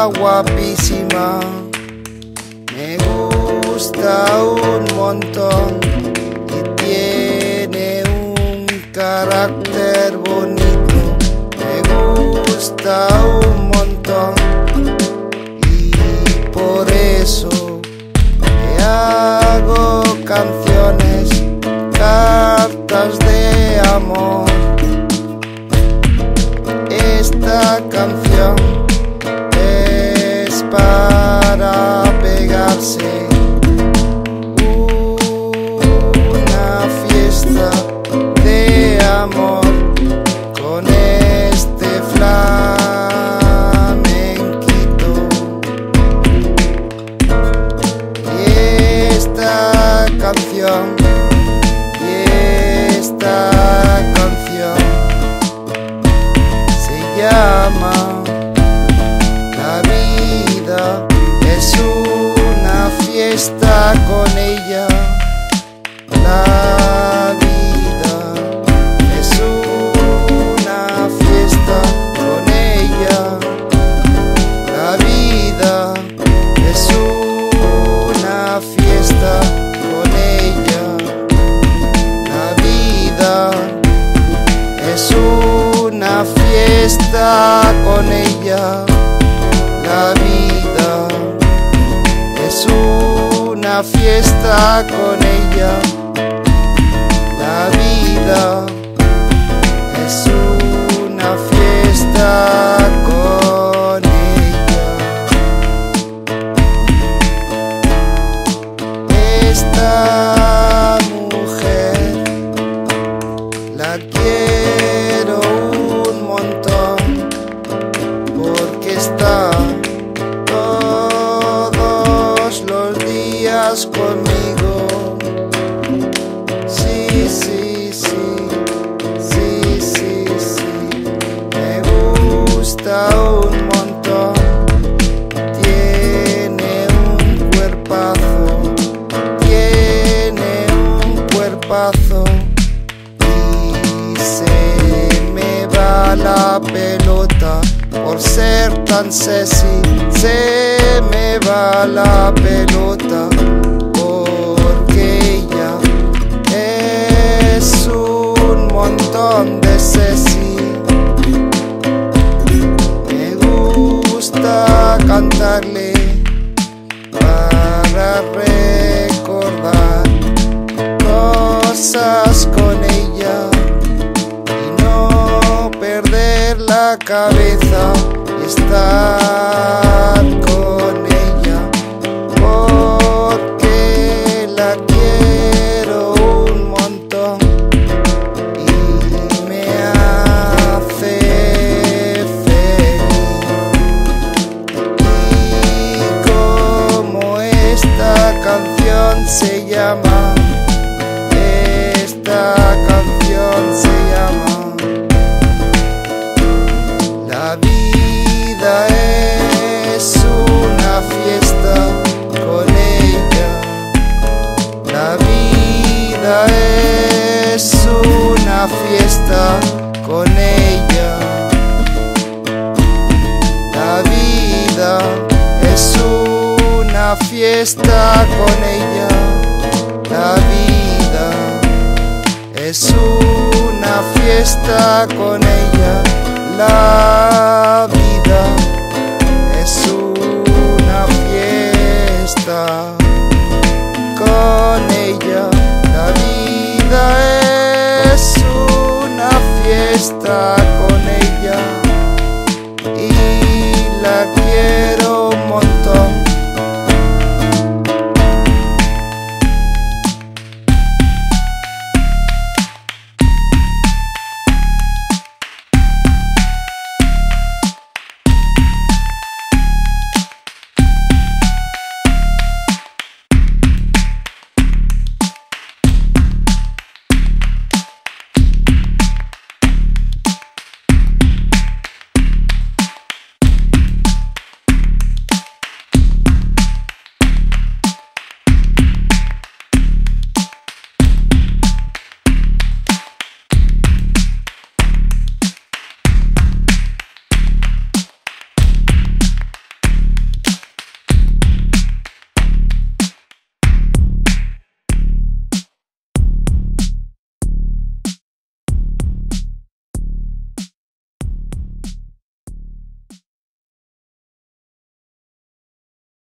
guapísima, me gusta un montón y tiene un carácter bonito. Me gusta un montón y por eso le hago canciones, cartas de amor. Esta canción es para pegarse una fiesta de amor con este flamenquito. Y esta canción llama la vida, es una fiesta con ella. La vida es una fiesta con ella. La vida es una fiesta con ella. La vida es una fiesta con ella. La vida es una fiesta con ella. La vida es una fiesta con ella. Esta mujer la quiero un montón porque está todos los días conmigo. Sí, sí, sí, sí, sí, sí, me gusta un montón. Tiene un cuerpazo, tiene un cuerpazo y se me va la pelota por ser tan sexy. Se me va la pelota porque ella es un montón de sexy. Me gusta cantarle para recordar cosas con ella y no perder la cabeza y estar con ella, porque la quiero un montón y me hace feliz. Y como esta canción se llama, esta canción se llama La vida es una fiesta con ella. La vida es una fiesta con ella. La vida es una fiesta con ella. La vida es una fiesta con ella. La vida es una fiesta con ella. La vida es una fiesta